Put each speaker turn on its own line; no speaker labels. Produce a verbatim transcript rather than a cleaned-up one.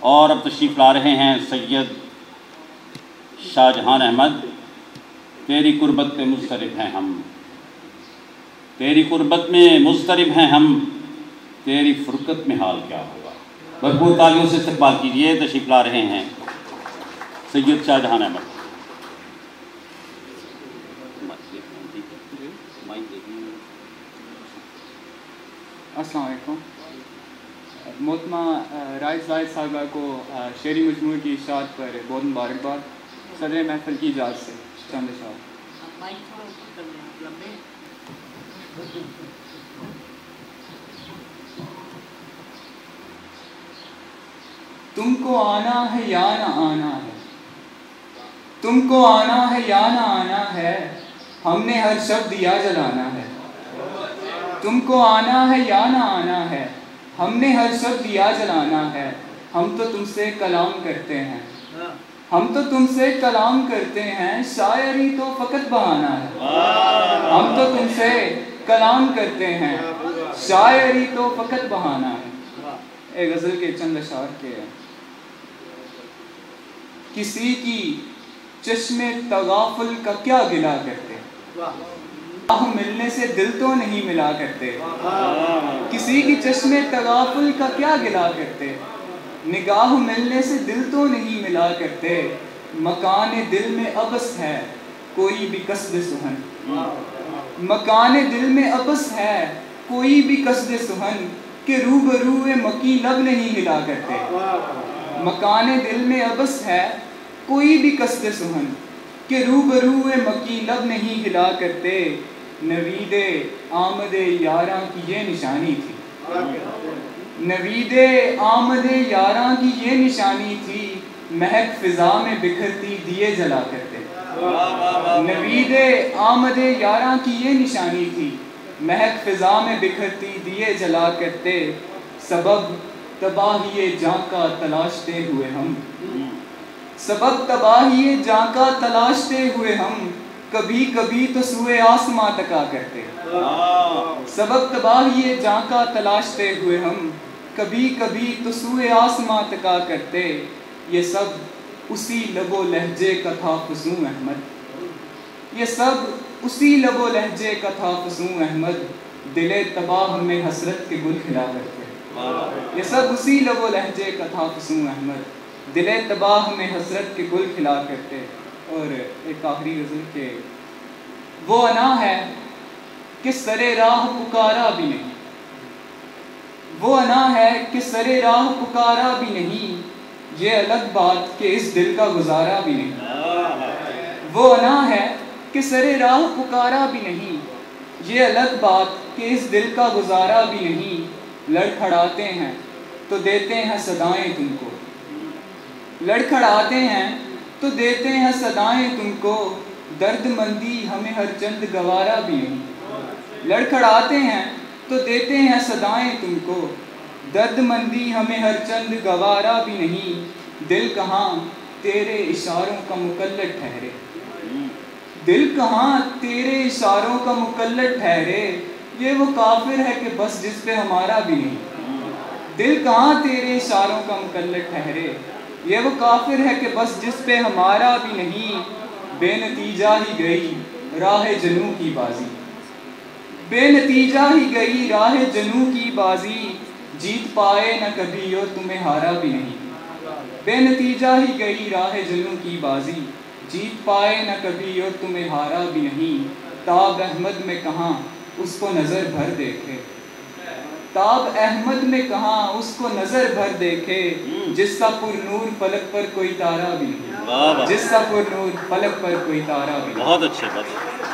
اور اب تشریف لا رہے ہیں سید شاہ جہان احمد۔ تیری قربت پہ مضطرب ہیں ہم، تیری قربت میں مضطرب ہیں ہم، تیری فرقت میں حال کیا ہوگا۔ بھرپور تالیوں سے استقبال کیجیے، تشریف لا رہے ہیں سید شاہ جہان احمد۔
السلام علیکم۔ محترمہ رائس زاہد صاحبہ کو شعری مجموعے کی اشاعت پر بہت مبارکباد۔ صدر محفل کی اجازت سے چند اشعار۔ تم کو آنا ہے یا نہ آنا ہے، تم کو آنا ہے یا نہ آنا ہے، ہم نے ہر شب دیا جلانا ہے۔ تم کو آنا ہے یا نہ آنا ہے، ہم نے ہر شب دیا جلانا ہے۔ ہم تو تم سے کلام کرتے ہیں، ہم تو تم سے کلام کرتے ہیں، شاعری تو فقط بہانا ہے۔ ہم تو تم سے کلام کرتے ہیں، شاعری تو فقط بہانا ہے۔ ایک غزل کے چند اشعار کے ہیں۔ کسی کی چشم تغافل کا کیا گلا کرتے، نگاہ ملنے سے دل تو نہیں ملا کرتے۔ کسی کی چشم تغافل کا کیا گلا کرتے، نگاہ ملنے سے دل تو نہیں ملا کرتے۔ مکان دل میں عبث ہے کوئی بھی قصد سخن، مکان دل میں عبث ہے کوئی بھی قصد سخن، کہ روبرو مکی لب نہیں ہلا کرتے۔ مکان دل میں عبث ہے کوئی بھی قصد سخن، کہ روبرو مکی لب نہیں ہلا کرتے۔ نوید آمد یاراں کی یہ نشانی تھی، نوید آمد یاراں کی یہ نشانی تھی، مہک فضا میں بکھرتی دیے جلا کرتے۔ نوید آمد یاراں کی یہ نشانی تھی، مہک فضا میں بکھرتی دیے جلا کرتے۔ سبب تباہی جاں کا تلاشتے ہوئے ہم، سبب تباہی جاں کا تلاشتے ہوئے ہم، کبھی کبھی تو سوئے آسماں تکا کرتے۔ سبب تباہی جاں کا تلاشتے ہوئے ہم، کبھی کبھی تو سوئے آسماں تکا کرتے۔ یہ سب اسی لب و لہجے کا تھا فزوں احمد، یہ سب اسی لب و لہجے کا تھا فزوں احمد، دل تباہ میں حسرت کے گل کھلا کرتے۔ یہ سب اسی لب و لہجے کا تھا فزوں احمد، دل تباہ میں حسرت کے گل کھلا کرتے۔ اور ایک آخری غزل کے وہ انا ہے کہ سرے راہ پکارا بھی نہیں، وہ انا ہے کہ سرے راہ پکارا بھی نہیں، یہ الگ بات کہ اس دل کا گزارا بھی نہیں۔ وہ انا ہے کہ سرے راہ پکارا بھی نہیں، یہ الگ بات کہ اس دل کا گزارا بھی نہیں۔ لڑکھڑاتے ہیں تو دیتے ہیں صدائیں تم کو، لڑکھڑاتے ہیں تو دیتے ہیں صدائیں تم کو، درد مندی ہمیں ہر چند گوارا بھی نہیں۔ لڑکھڑاتے ہیں تو دیتے ہیں صدائیں تم کو، درد مندی ہمیں ہر چند گوارا بھی نہیں۔ دل کہاں تیرے اشاروں کا مقلد ٹھہرے، دل کہاں تیرے اشاروں کا مقلد ٹھہرے، یہ وہ کافر ہے کہ بس جس پہ ہمارا بھی نہیں۔ دل کہاں تیرے اشاروں کا مقلد ٹھہرے، یہ وہ کافر ہے کہ بس جس پہ ہمارا بھی نہیں۔ بے نتیجہ ہی گئی راہ جنوں کی بازی، بے نتیجہ ہی گئی راہ جنوں کی بازی، جیت پائے نہ کبھی اور تمہیں ہارا بھی نہیں۔ بے نتیجہ ہی گئی راہ جنوں کی بازی، جیت پائے نہ کبھی اور تمہیں ہارا بھی نہیں۔ تاب احمد میں کہاں اس کو نظر بھر دیکھے، تاب احمد میں کہاں اس کو نظر بھر دیکھے، جس سا پر نور فلک پر کوئی تارا بھی نہیں، جس سا پر نور فلک پر کوئی تارا بھی نہیں۔
بہت اچھے بات۔